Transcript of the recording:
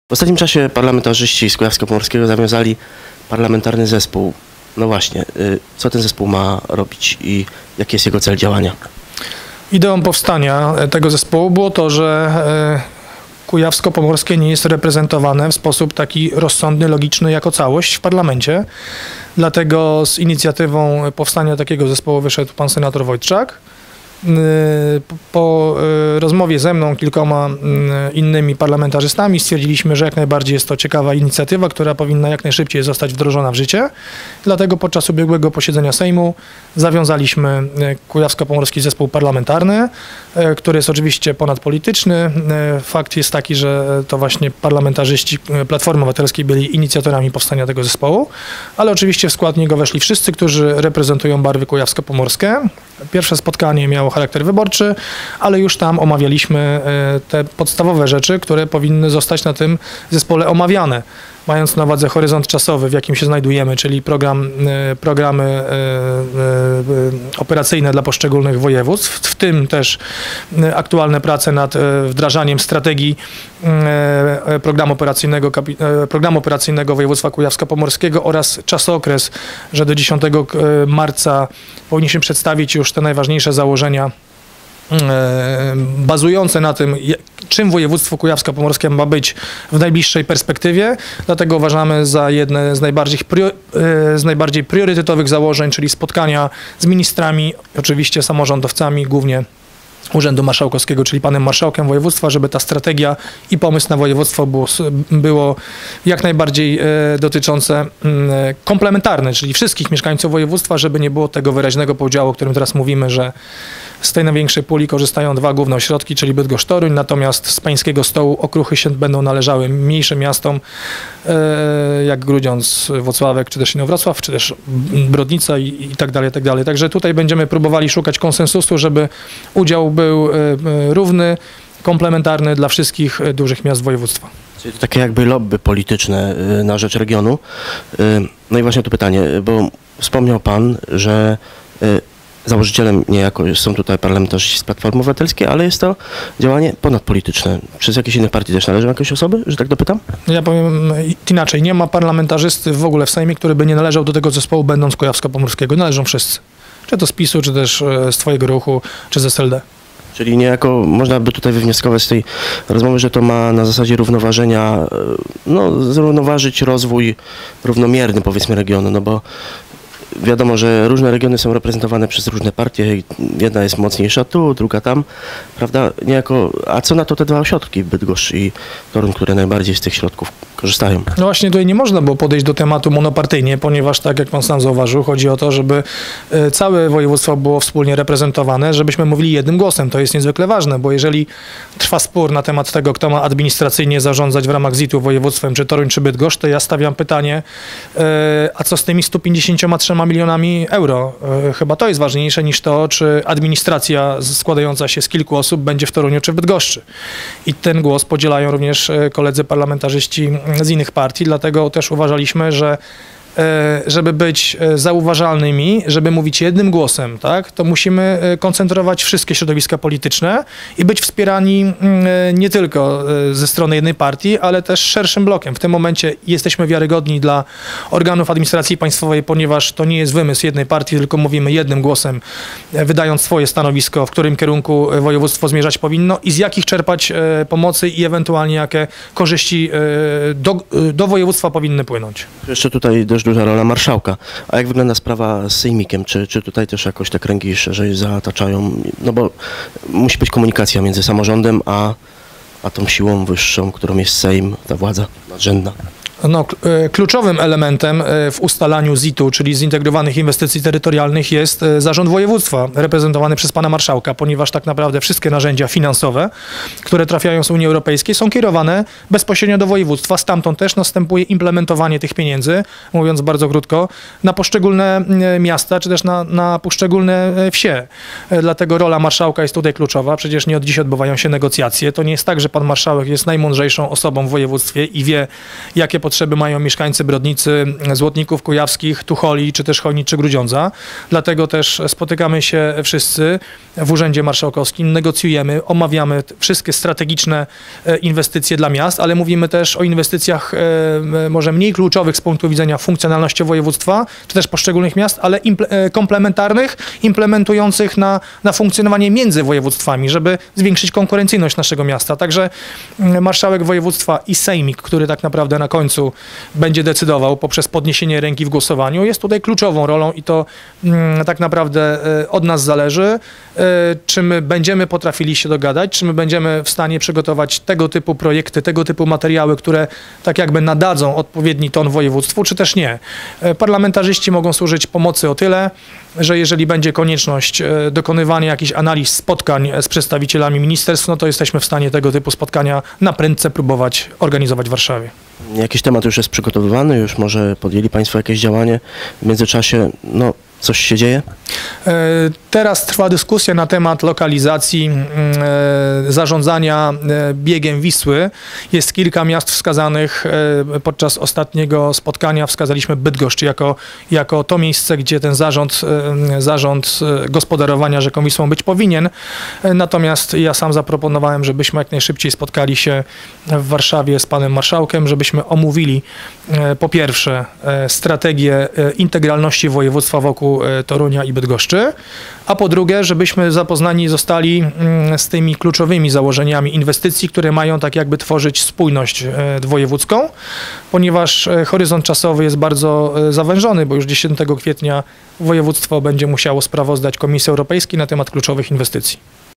W ostatnim czasie parlamentarzyści z Kujawsko-Pomorskiego zawiązali parlamentarny zespół. No właśnie, co ten zespół ma robić i jaki jest jego cel działania? Ideą powstania tego zespołu było to, że Kujawsko-Pomorskie nie jest reprezentowane w sposób taki rozsądny, logiczny jako całość w parlamencie. Dlatego z inicjatywą powstania takiego zespołu wyszedł pan senator Wojtczak. Po rozmowie ze mną, kilkoma innymi parlamentarzystami stwierdziliśmy, że jak najbardziej jest to ciekawa inicjatywa, która powinna jak najszybciej zostać wdrożona w życie. Dlatego podczas ubiegłego posiedzenia Sejmu zawiązaliśmy Kujawsko-Pomorski Zespół Parlamentarny, który jest oczywiście ponadpolityczny. Fakt jest taki, że to właśnie parlamentarzyści Platformy Obywatelskiej byli inicjatorami powstania tego zespołu, ale oczywiście w skład niego weszli wszyscy, którzy reprezentują barwy kujawsko-pomorskie. Pierwsze spotkanie miało charakter wyborczy, ale już tam omawialiśmy te podstawowe rzeczy, które powinny zostać na tym zespole omawiane. Mając na uwadze horyzont czasowy, w jakim się znajdujemy, czyli programy operacyjne dla poszczególnych województw, w tym też aktualne prace nad wdrażaniem strategii programu operacyjnego województwa kujawsko-pomorskiego oraz czasokres, że do 10 marca powinniśmy przedstawić już te najważniejsze założenia bazujące na tym, czym województwo kujawsko-pomorskie ma być w najbliższej perspektywie. Dlatego uważamy za jedne z najbardziej priorytetowych założeń, czyli spotkania z ministrami, oczywiście samorządowcami, głównie Urzędu Marszałkowskiego, czyli panem marszałkiem województwa, żeby ta strategia i pomysł na województwo było jak najbardziej dotyczące komplementarne, czyli wszystkich mieszkańców województwa, żeby nie było tego wyraźnego podziału, o którym teraz mówimy, że z tej największej puli korzystają dwa główne ośrodki, czyli Bydgoszcz-Toruń, natomiast z pańskiego stołu okruchy się będą należały mniejszym miastom, jak Grudziądz, Włocławek, czy też Inowrocław, czy też Brodnica i tak dalej, tak dalej. Także tutaj będziemy próbowali szukać konsensusu, żeby udział był równy, komplementarny dla wszystkich dużych miast województwa. Czyli to takie jakby lobby polityczne na rzecz regionu. No i właśnie to pytanie, bo wspomniał pan, że założycielem niejako są tutaj parlamentarzyści z Platformy Obywatelskiej, ale jest to działanie ponadpolityczne. Przez jakieś inne partie też należą jakieś osoby, że tak dopytam? Ja powiem inaczej. Nie ma parlamentarzysty w ogóle w Sejmie, który by nie należał do tego zespołu, będąc Kujawsko-Pomorskiego. Należą wszyscy. Czy to z PiS-u, czy też z twojego ruchu, czy z SLD. Czyli niejako można by tutaj wywnioskować z tej rozmowy, że to ma na zasadzie równoważenia, no zrównoważyć rozwój równomierny, powiedzmy, regionu, no bo wiadomo, że różne regiony są reprezentowane przez różne partie. Jedna jest mocniejsza tu, druga tam, prawda? Niejako, a co na to te dwa ośrodki, Bydgoszcz i Toruń, które najbardziej z tych środków korzystają? No właśnie tutaj nie można było podejść do tematu monopartyjnie, ponieważ tak jak pan sam zauważył, chodzi o to, żeby całe województwo było wspólnie reprezentowane, żebyśmy mówili jednym głosem. To jest niezwykle ważne, bo jeżeli trwa spór na temat tego, kto ma administracyjnie zarządzać w ramach ZIT-u województwem, czy Toruń, czy Bydgoszcz, to ja stawiam pytanie, a co z tymi 153 milionami euro? Chyba to jest ważniejsze niż to, czy administracja składająca się z kilku osób będzie w Toruniu czy w Bydgoszczy. I ten głos podzielają również koledzy parlamentarzyści z innych partii, dlatego też uważaliśmy, że żeby być zauważalnymi, żeby mówić jednym głosem, tak, to musimy koncentrować wszystkie środowiska polityczne i być wspierani nie tylko ze strony jednej partii, ale też szerszym blokiem. W tym momencie jesteśmy wiarygodni dla organów administracji państwowej, ponieważ to nie jest wymysł jednej partii, tylko mówimy jednym głosem, wydając swoje stanowisko, w którym kierunku województwo zmierzać powinno i z jakich czerpać pomocy i ewentualnie jakie korzyści do województwa powinny płynąć. Jeszcze tutaj dość duża rola marszałka. A jak wygląda sprawa z sejmikiem? Czy tutaj też jakoś te kręgi szerzej zataczają? No bo musi być komunikacja między samorządem a tą siłą wyższą, którą jest Sejm, ta władza nadrzędna. No, kluczowym elementem w ustalaniu ZIT-u, czyli Zintegrowanych Inwestycji Terytorialnych, jest zarząd województwa reprezentowany przez pana marszałka, ponieważ tak naprawdę wszystkie narzędzia finansowe, które trafiają z Unii Europejskiej, są kierowane bezpośrednio do województwa. Stamtąd też następuje implementowanie tych pieniędzy, mówiąc bardzo krótko, na poszczególne miasta, czy też na poszczególne wsie. Dlatego rola marszałka jest tutaj kluczowa. Przecież nie od dziś odbywają się negocjacje. To nie jest tak, że pan marszałek jest najmądrzejszą osobą w województwie i wie, jakie potrzeby potrzeby mają mieszkańcy Brodnicy, Złotników Kujawskich, Tucholi, czy też Chojnic, czy Grudziądza. Dlatego też spotykamy się wszyscy w Urzędzie Marszałkowskim, negocjujemy, omawiamy wszystkie strategiczne inwestycje dla miast, ale mówimy też o inwestycjach może mniej kluczowych z punktu widzenia funkcjonalności województwa, czy też poszczególnych miast, ale komplementarnych, implementujących na funkcjonowanie między województwami, żeby zwiększyć konkurencyjność naszego miasta. Także marszałek województwa i sejmik, który tak naprawdę na końcu będzie decydował poprzez podniesienie ręki w głosowaniu, jest tutaj kluczową rolą i to tak naprawdę od nas zależy, czy my będziemy potrafili się dogadać, czy my będziemy w stanie przygotować tego typu projekty, tego typu materiały, które tak jakby nadadzą odpowiedni ton województwu, czy też nie. Parlamentarzyści mogą służyć pomocy o tyle, że jeżeli będzie konieczność dokonywania jakichś analiz, spotkań z przedstawicielami ministerstw, no to jesteśmy w stanie tego typu spotkania na prędce próbować organizować w Warszawie. Jakiś temat już jest przygotowywany, już może podjęli Państwo jakieś działanie. W międzyczasie, no, coś się dzieje? Teraz trwa dyskusja na temat lokalizacji zarządzania biegiem Wisły. Jest kilka miast wskazanych. Podczas ostatniego spotkania wskazaliśmy Bydgoszcz jako to miejsce, gdzie ten zarząd gospodarowania rzeką Wisłą być powinien. Natomiast ja sam zaproponowałem, żebyśmy jak najszybciej spotkali się w Warszawie z panem marszałkiem, żebyśmy omówili po pierwsze strategię integralności województwa wokół Torunia i Bydgoszczy, a po drugie, żebyśmy zapoznani zostali z tymi kluczowymi założeniami inwestycji, które mają tak jakby tworzyć spójność wojewódzką, ponieważ horyzont czasowy jest bardzo zawężony, bo już 10 kwietnia województwo będzie musiało sprawozdać Komisji Europejskiej na temat kluczowych inwestycji.